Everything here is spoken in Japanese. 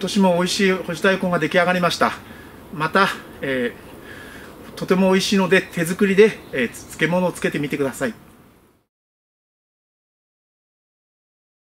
年も美味しい干し大根が出来上がりました。また、とても美味しいので手作りで、漬物をつけてみてください。